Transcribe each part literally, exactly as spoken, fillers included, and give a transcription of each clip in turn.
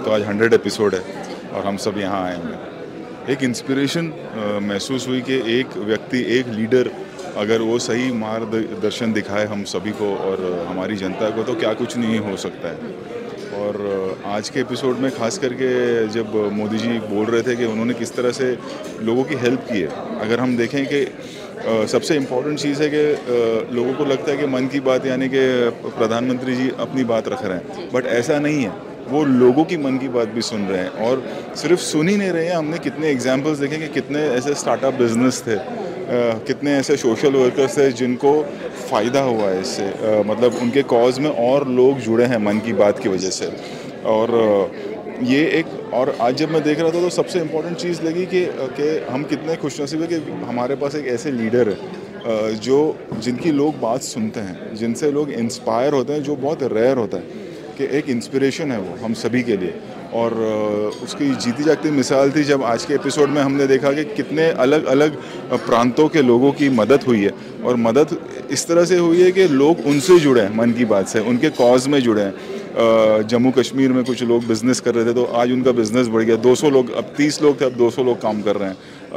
तो आज hundred episode है और हम सब यहाँ आए हैं। एक इंस्पिरेशन महसूस हुई कि एक व्यक्ति, एक लीडर अगर वो सही मार्गदर्शन दिखाए हम सभी को और हमारी जनता को, तो क्या कुछ नहीं हो सकता है। और आज के एपिसोड में खास करके जब मोदी जी बोल रहे थे कि उन्होंने किस तरह से लोगों की हेल्प की है, अगर हम देखें कि सबसे इम्पॉर्टेंट चीज़ है कि लोगों को लगता है कि मन की बात यानी कि प्रधानमंत्री जी अपनी बात रख रहे हैं, बट ऐसा नहीं है। वो लोगों की मन की बात भी सुन रहे हैं और सिर्फ सुन ही नहीं रहे हैं। हमने कितने एग्जांपल्स देखे कि कितने ऐसे स्टार्टअप बिजनेस थे, आ, कितने ऐसे सोशल वर्कर्स थे जिनको फ़ायदा हुआ है इससे, आ, मतलब उनके कॉज में और लोग जुड़े हैं मन की बात की वजह से। और ये एक और आज जब मैं देख रहा था तो सबसे इम्पोर्टेंट चीज़ लगी कि, कि हम कितने खुशनसीब है कि हमारे पास एक ऐसे लीडर है जो जिनकी लोग बात सुनते हैं, जिनसे लोग इंस्पायर होते हैं, जो बहुत रेयर होता है कि एक इंस्पिरेशन है वो हम सभी के लिए। और उसकी जीती जागती मिसाल थी जब आज के एपिसोड में हमने देखा कि कितने अलग अलग प्रांतों के लोगों की मदद हुई है। और मदद इस तरह से हुई है कि लोग उनसे जुड़े हैं, मन की बात से, उनके कॉज में जुड़े हैं। जम्मू कश्मीर में कुछ लोग बिज़नेस कर रहे थे तो आज उनका बिज़नेस बढ़ गया, दो सौ लोग, अब तीस लोग थे अब दो सौ लोग काम कर रहे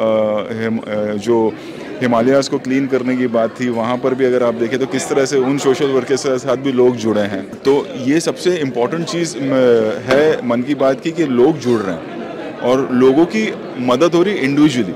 हैं। जो हिमालयाज़ को क्लीन करने की बात थी, वहाँ पर भी अगर आप देखें तो किस तरह से उन सोशल वर्कर्स के साथ भी लोग जुड़े हैं। तो ये सबसे इम्पॉर्टेंट चीज़ है मन की बात की कि लोग जुड़ रहे हैं और लोगों की मदद हो रही इंडिविजुअली।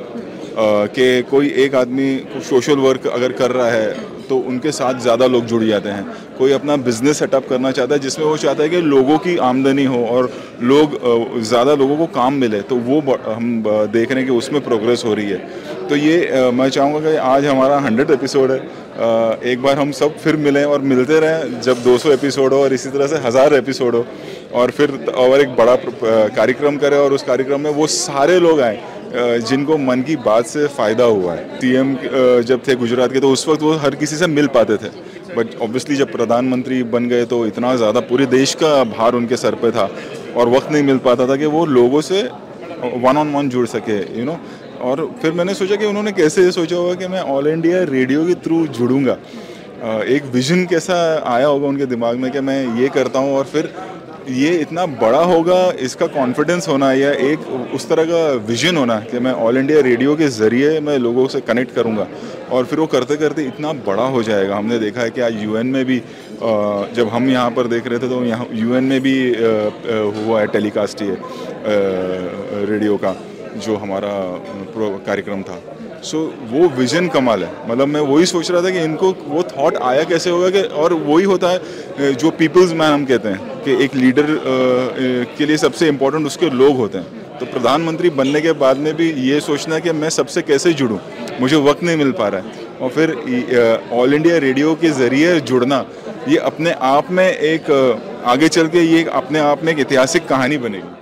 कि कोई एक आदमी सोशल वर्क अगर कर रहा है तो उनके साथ ज़्यादा लोग जुड़ जाते हैं। कोई अपना बिज़नेस सेटअप करना चाहता है जिसमें वो चाहता है कि लोगों की आमदनी हो और लोग ज़्यादा लोगों को काम मिले, तो वो हम देख रहे हैं कि उसमें प्रोग्रेस हो रही है। तो ये मैं चाहूँगा कि आज हमारा हंड्रेड एपिसोड है, एक बार हम सब फिर मिलें और मिलते रहें जब दो सौ एपिसोड हो और इसी तरह से हज़ार एपिसोड हो, और फिर और एक बड़ा कार्यक्रम करें और उस कार्यक्रम में वो सारे लोग आए जिनको मन की बात से फ़ायदा हुआ है। सीएम जब थे गुजरात के तो उस वक्त वो हर किसी से मिल पाते थे, बट ऑब्वियसली जब प्रधानमंत्री बन गए तो इतना ज़्यादा पूरे देश का भार उनके सर पे था और वक्त नहीं मिल पाता था कि वो लोगों से वन ऑन वन जुड़ सके, यू नो। और फिर मैंने सोचा कि उन्होंने कैसे सोचा होगा कि मैं ऑल इंडिया रेडियो के थ्रू जुड़ूंगा। एक विजन कैसा आया होगा उनके दिमाग में कि मैं ये करता हूँ और फिर ये इतना बड़ा होगा, इसका कॉन्फिडेंस होना या एक उस तरह का विजन होना कि मैं ऑल इंडिया रेडियो के ज़रिए मैं लोगों से कनेक्ट करूंगा और फिर वो करते करते इतना बड़ा हो जाएगा। हमने देखा है कि आज यूएन में भी, जब हम यहाँ पर देख रहे थे तो यहाँ यूएन में भी हुआ है टेलीकास्ट ये रेडियो का जो हमारा कार्यक्रम था। सो so, वो विज़न कमाल है। मतलब मैं वही सोच रहा था कि इनको वो थॉट आया कैसे होगा कि, और वही होता है जो पीपल्स मैन हम कहते हैं कि एक लीडर के लिए सबसे इम्पोर्टेंट उसके लोग होते हैं। तो प्रधानमंत्री बनने के बाद में भी ये सोचना कि मैं सबसे कैसे जुड़ूं, मुझे वक्त नहीं मिल पा रहा है, और फिर ऑल इंडिया रेडियो के ज़रिए जुड़ना, ये अपने आप में एक आगे चल के ये अपने आप में एक ऐतिहासिक कहानी बनेगी।